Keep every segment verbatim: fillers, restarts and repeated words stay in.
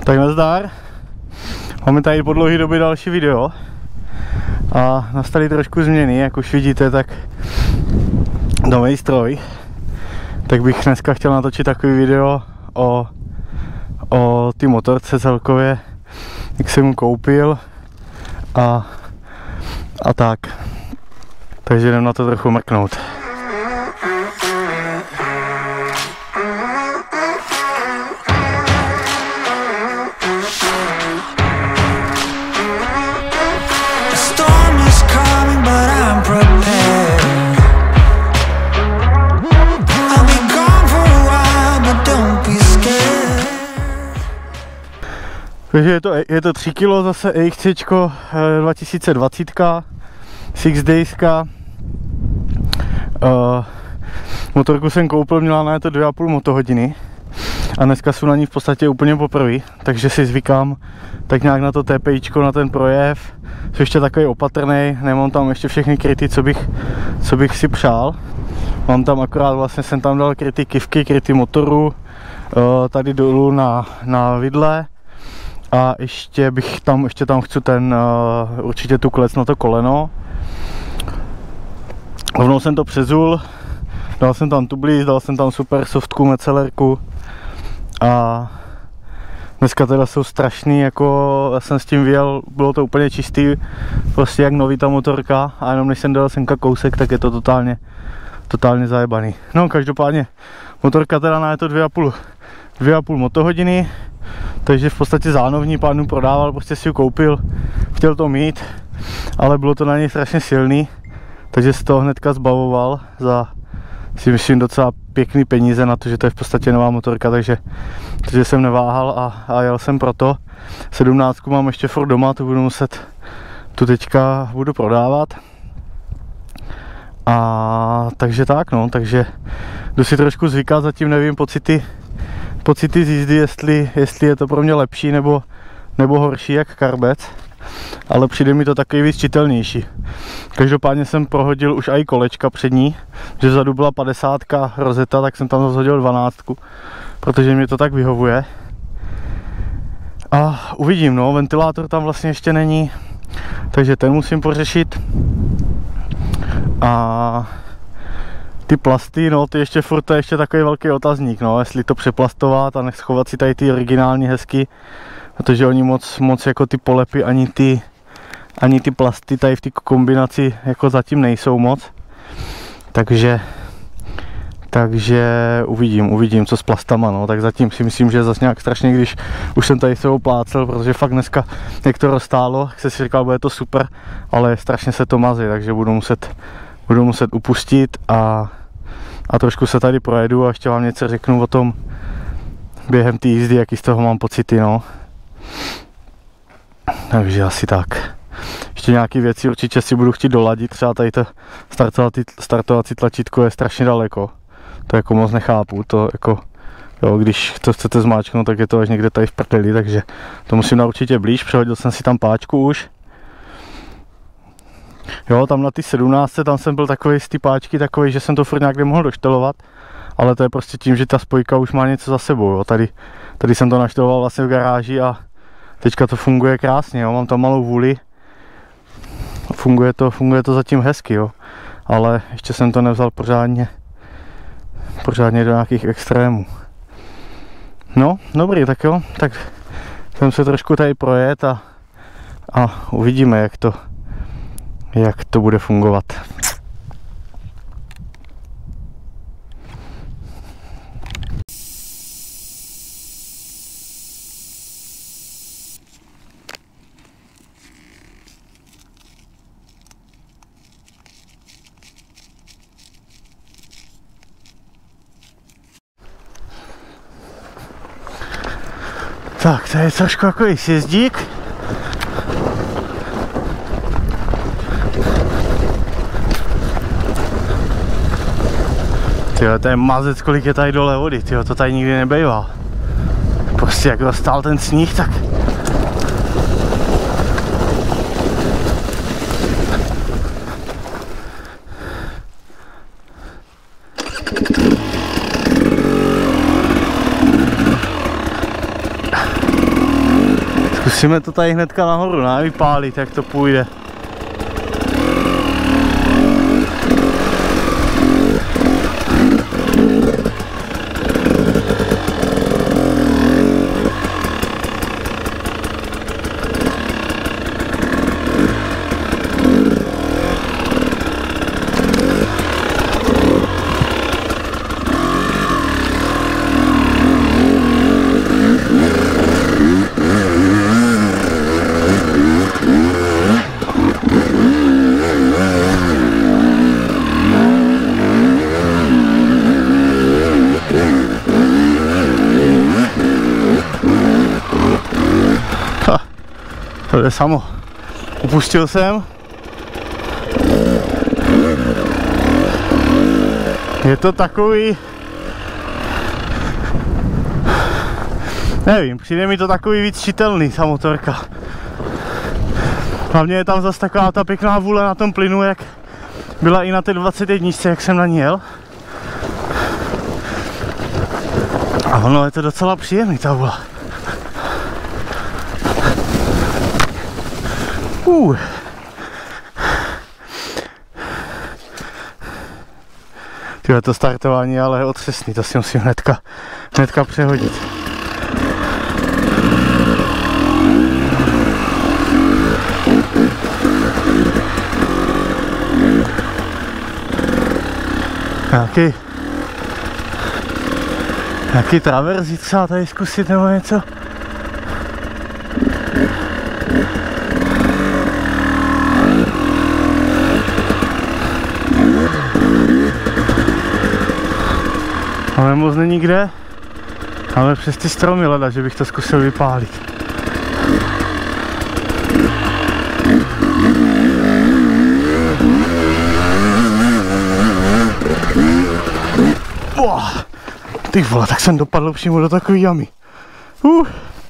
Tak nazdar. Máme tady po dlouhé době další video. A nastaly trošku změny, jak už vidíte, tak nový stroj. Tak bych dneska chtěl natočit takový video o, o ty motorce celkově, jak jsem mu koupil a, a tak. Takže jdem na to trochu mrknout. Takže je to, je to tři kilo zase E X C dva tisíce dvacet, Six Days. Uh, motorku jsem koupil, měla na to dvě a půl motohodiny a dneska jsou na ní v podstatě úplně poprvé, takže si zvykám tak nějak na to TPIčko, na ten projev. Jsem ještě takový opatrný, nemám tam ještě všechny kryty, co bych, co bych si přál. Mám tam akorát, vlastně jsem tam dal kryty kivky, kryty motoru, uh, tady dolů na, na vidle. A ještě bych tam, ještě tam chci ten, uh, určitě tu klec na to koleno. Rovnou jsem to přezul, dal jsem tam tublis, dal jsem tam super softku, mecelerku. A dneska teda jsou strašný, jako já jsem s tím vyjel, bylo to úplně čistý, prostě jak nový ta motorka. A jenom než jsem dal semka kousek, tak je to totálně, totálně zajebaný. No každopádně, motorka teda na je to dvě a půl, dvě a půl motohodiny. Takže v podstatě zánovní pánu prodával, prostě si ji koupil, chtěl to mít, ale bylo to na něj strašně silný, takže se toho hnedka zbavoval za, si myslím, docela pěkný peníze na to, že to je v podstatě nová motorka, takže, takže jsem neváhal a, a jel jsem proto. sedmnáctku mám ještě furt doma, to budu muset, tu teďka budu prodávat. A takže tak no, takže jdu si trošku zvykat, zatím nevím pocity, pocity z jízdy, jestli, jestli je to pro mě lepší nebo, nebo horší jak karbec, ale přijde mi to takový víc čitelnější. Každopádně jsem prohodil už i kolečka přední, že vzadu byla padesátka rozeta, tak jsem tam zhodil dvanáctku, protože mi to tak vyhovuje. A uvidím, no, ventilátor tam vlastně ještě není, takže ten musím pořešit. A ty plasty, no, ty ještě furt, to je ještě takový velký otazník, no, jestli to přeplastovat a nech schovat si tady ty originální hezky, protože oni moc, moc jako ty polepy, ani ty, ani ty plasty tady v té kombinaci jako zatím nejsou moc, takže, takže uvidím, uvidím, co s plastama, no, tak zatím si myslím, že zase nějak strašně, když už jsem tady se oplácel, protože fakt dneska, jak to roztálo, jak se si říkal, bude to super, ale strašně se to mazí, takže budu muset Budu muset upustit a, a trošku se tady projedu a ještě vám něco řeknu o tom během té jízdy, jaký z toho mám pocity, no. Takže asi tak. Ještě nějaké věci určitě si budu chtít doladit, třeba tady to startovací, startovací tlačítko je strašně daleko. To jako moc nechápu, to jako, jo, když to chcete zmáčknout, tak je to až někde tady v prdeli, takže to musím dát určitě blíž, přehodil jsem si tam páčku už. Jo, tam na ty sedmnáctce, tam jsem byl takový z ty páčky, takový, že jsem to furt nějak nemohl doštelovat, ale to je prostě tím, že ta spojka už má něco za sebou, jo. Tady, tady jsem to našteloval vlastně v garáži a teďka to funguje krásně, jo. Mám tam malou vůli, funguje to, funguje to zatím hezky, jo. Ale ještě jsem to nevzal pořádně, pořádně do nějakých extrémů. No, dobrý, tak jo, tak jsem se trošku tady projet a, a uvidíme, jak to jak to bude fungovat. Tak, to je trošku takový sjezdík. Tyjo, to je mazec, kolik je tady dole vody, tyjo, to tady nikdy nebejvá. Prostě jak roztál ten sníh, tak... Zkusíme to tady hnedka nahoru, ne? Vypálit, jak to půjde. To je samo. Upustil jsem. Je to takový... Nevím, přijde mi to takový víc čitelný, ta motorka. Hlavně je tam zase taková ta pěkná vůle na tom plynu, jak byla i na té dvacet jedna, jak jsem na ní jel. A ono je to docela příjemný, ta vůle. Uh. Tyhle to startování ale je otřesný, to si musím hnedka, hnedka přehodit. Nějaký, nějaký traverzí třeba tady zkusit nebo něco? Ale moc není kde, ale přes ty stromy leda, že bych to zkusil vypálit. Oh, ty vole, tak jsem dopadl přímo do takové jamy. Uh.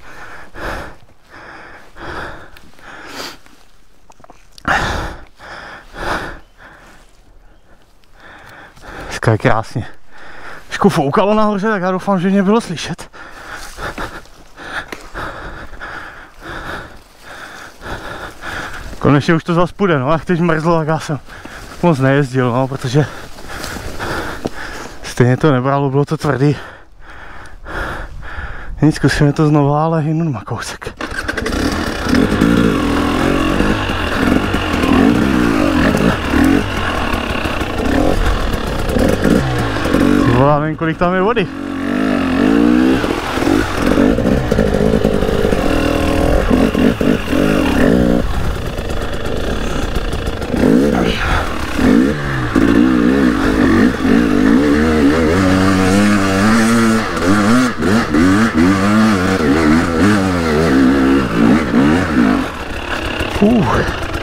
Dneska je krásně. Trošku foukalo nahoře, tak já doufám, že mě bylo slyšet. Konečně už to zase půjde, no, jak teď mrzlo, tak já jsem moc nejezdil, no, protože stejně to nebralo, bylo to tvrdý. Nic, zkusíme to znova, ale jenom na kousek. Já nevím, kolik tam je vody. Uh.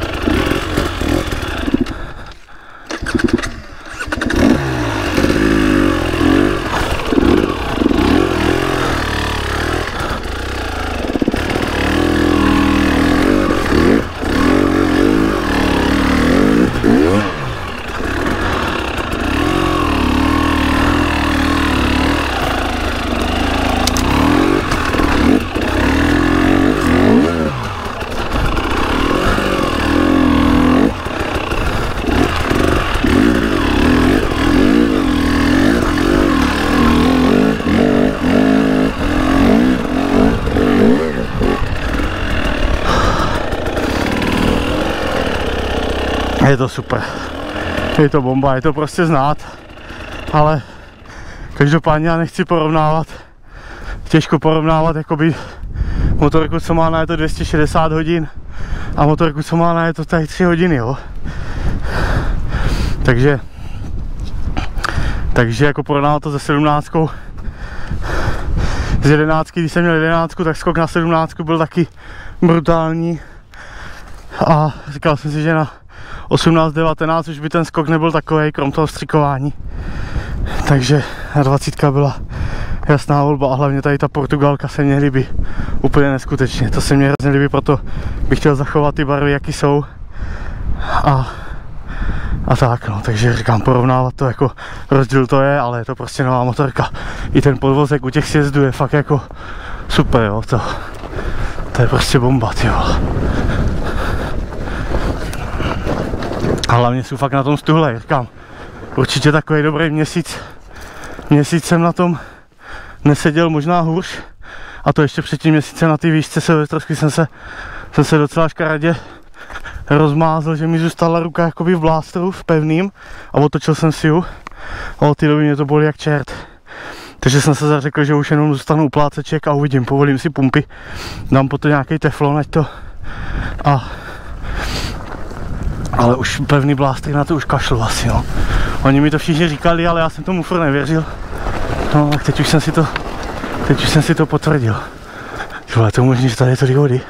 Je to super, je to bomba, je to prostě znát, ale každopádně já nechci porovnávat, těžko porovnávat jakoby motorku, co má na je to dvě stě šedesát hodin a motorku, co má na je to tady tři hodiny, jo. Takže, takže jako porovnávat to se sedmnáctkou, z jedenáctky, když jsem měl jedenáctku, tak skok na sedmnáctku byl taky brutální a říkal jsem si, že na osmnáct devatenáct už by ten skok nebyl takovej, krom toho střikování. Takže na dvacítka byla jasná volba a hlavně tady ta Portugalka se mně líbí úplně neskutečně. To se mně hrozně líbí, proto bych chtěl zachovat ty barvy, jaký jsou. A, a tak no, takže říkám, porovnávat to jako rozdíl to je, ale je to prostě nová motorka. I ten podvozek u těch sjezdů je fakt jako super, jo, to To je prostě bomba, ty vole. A hlavně jsou fakt na tom stuhle, říkám. Určitě takový dobrý měsíc. Měsíc jsem na tom neseděl, možná hůř. A to ještě před tím měsícem na té výšce se trošku jsem se, jsem se docela škaredě rozmázl, že mi zůstala ruka jakoby v blástru, v pevným, a otočil jsem si ju. A od té doby mě to bolí jak čert. Takže jsem se zařekl, že už jenom zůstanu u pláceček a uvidím, povolím si pumpy, dám po to nějaký teflon, ať to... A... Ale už pevný blástry na to už kašlu asi, no. Oni mi to všichni říkali, ale já jsem tomu furt nevěřil. No, tak teď už jsem si to... Teď už jsem si to potvrdil. Tyhle, to možný, že tady je tolik vody.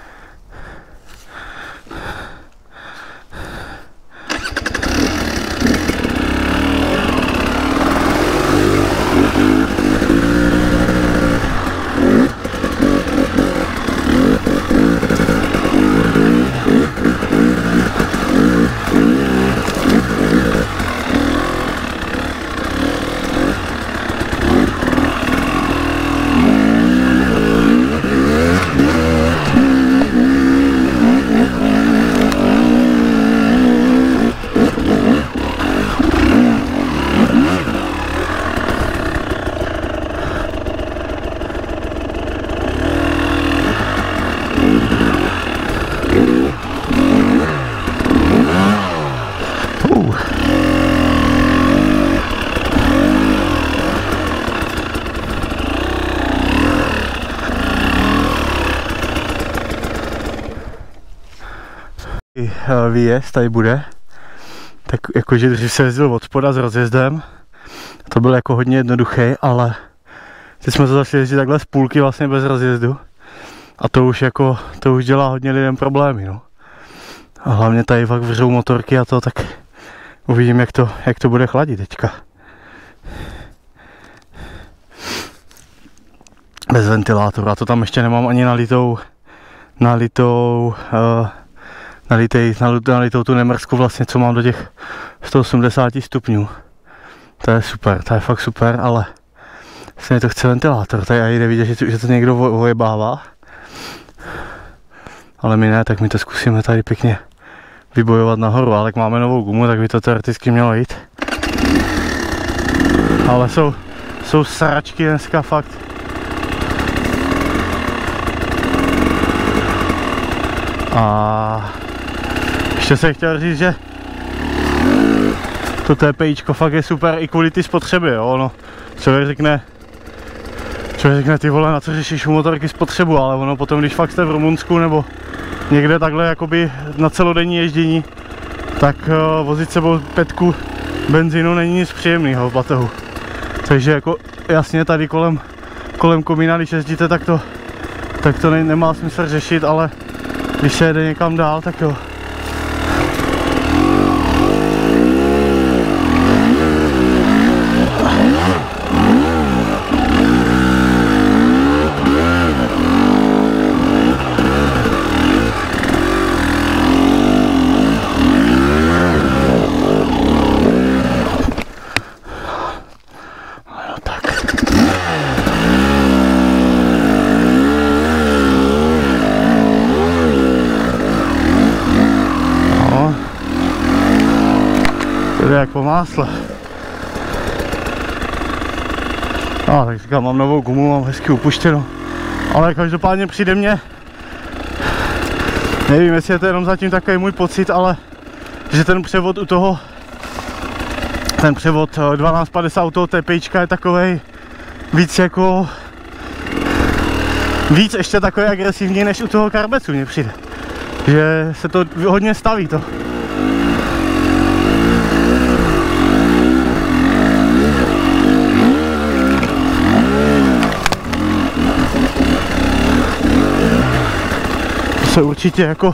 Výjezd tady bude, tak jakože dřív se jezdil od spoda s rozjezdem, to byl jako hodně jednoduchý, ale teď jsme to začali jezdit takhle z půlky vlastně bez rozjezdu a to už jako, to už dělá hodně lidem problémy, no. A hlavně tady fakt vřou motorky a to, tak uvidím, jak to, jak to bude chladit teďka. Bez ventilátoru, a to tam ještě nemám ani nalitou, nalitou, uh, nalitej, nalitou tu nemrzku vlastně, co mám do těch sto osmdesát stupňů. To je super, to je fakt super, ale vlastně to chce ventilátor, tady jde vidět, že to, že to někdo ojebává. Ale my ne, tak my to zkusíme tady pěkně vybojovat nahoru, ale jak máme novou gumu, tak by to teoreticky mělo jít. Ale jsou, jsou sračky dneska fakt. A ještě jsem chtěl říct, že to TPIčko fakt je super i kvůli ty spotřeby, jo, no. Člověk řekne, člověk řekne, ty vole, na co řešíš u motorky spotřebu, ale ono potom, když fakt jste v Rumunsku nebo někde takhle jakoby na celodenní ježdění, tak uh, vozit sebou pětku benzínu není nic příjemného v batohu. Takže jako jasně tady kolem, kolem komína, když jezdíte, tak to, tak to ne, nemá smysl řešit, ale když se jede někam dál, tak jo. Jak po másle. No, tak říkám, mám novou gumu, mám hezky upuštěno. Ale každopádně přijde mě, nevím, jestli je to jenom zatím takový můj pocit, ale že ten převod u toho, ten převod dvanáct padesát u toho TPIčka je takovej víc jako, víc ještě takový agresivní než u toho Carbecu mně přijde. Že se to hodně staví to. Určitě jako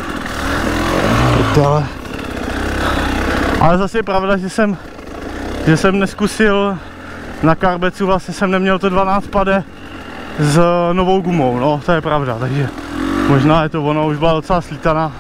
ale, ale zase je pravda, že jsem že jsem neskusil na Carbecu, vlastně jsem neměl to dvanáct pade s novou gumou, no to je pravda, takže možná je to ono, už byla docela slítaná.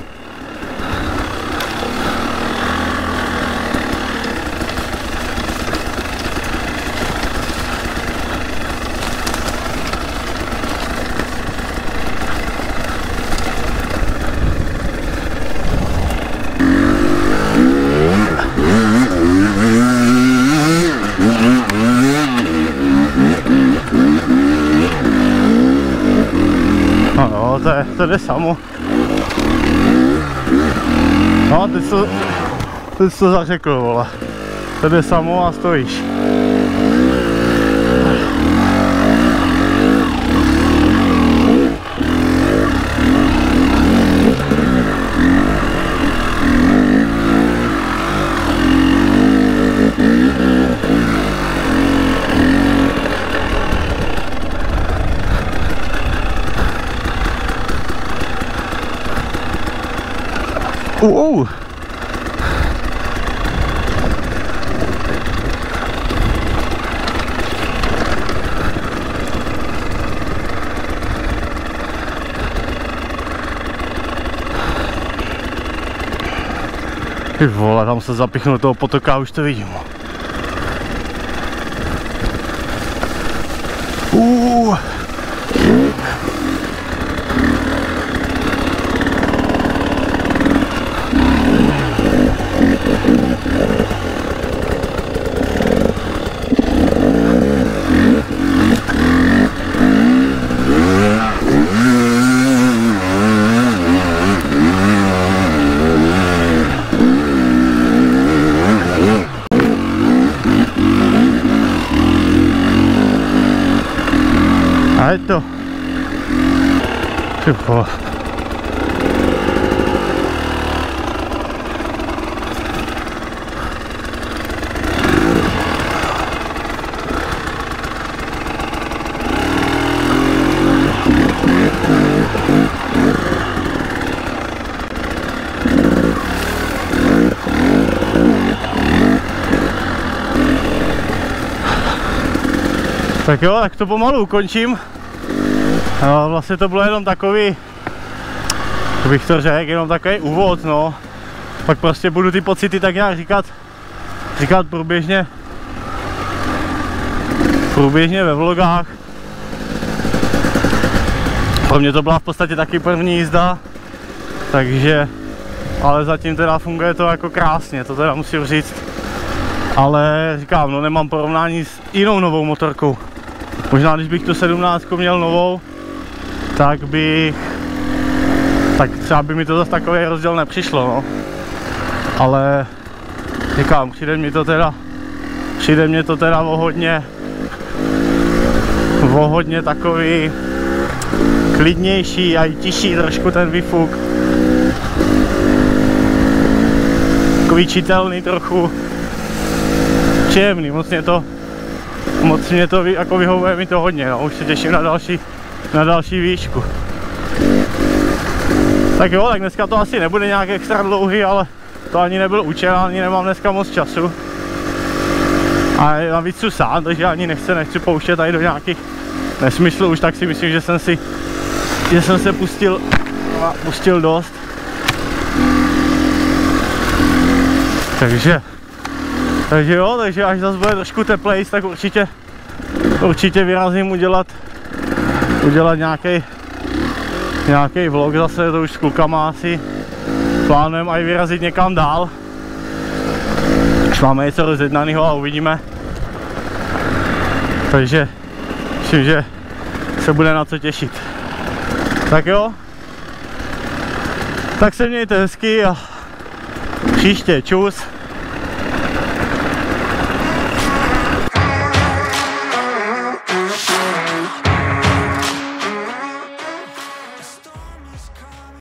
vole, to, je, to jde samo. No, teď to, teď to zařekl, vole. To jde samo a stojíš. Uh, uh. Ty vole, tam se zapíchnu do toho potoka a už to vidím. Uh. A je to. Ty vole. Tak jo, tak to pomalu ukončím. No, vlastně to bylo jenom takový, to bych to řekl, jenom takový úvod, no. Pak prostě budu ty pocity tak nějak říkat, říkat průběžně, průběžně ve vlogách. Pro mě to byla v podstatě taky první jízda, takže, ale zatím teda funguje to jako krásně, to teda musím říct. Ale říkám, no nemám porovnání s jinou novou motorkou. Možná když bych tu sedmnáctku měl novou, tak bych, tak třeba by mi to zase takový rozdíl nepřišlo, no. Ale říkám, přijde mi to teda, přijde mi to teda o hodně, o hodně takový klidnější a i tiší trošku ten výfuk. Takový čitelný trochu, příjemný, moc mě to, moc mě to jako vyhovuje mi to hodně, no. Už se těším na další, na další výšku. Tak jo, tak dneska to asi nebude nějak extra dlouhý, ale to ani nebyl účel, ani nemám dneska moc času. A navíc jsem sám, takže ani nechci, nechci pouštět tady do nějakých nesmyslů, už tak si myslím, že jsem si, že jsem se pustil, pustil dost. Takže, takže jo, takže až zase bude trošku teplejc, tak určitě, určitě vyrazím udělat, udělat nějaký, nějaký vlog zase, to už s klukama asi plánujeme aj vyrazit někam dál. Už máme něco rozjednaného a uvidíme. Takže myslím, že se bude na co těšit. Tak jo, tak se mějte hezky a příště čus.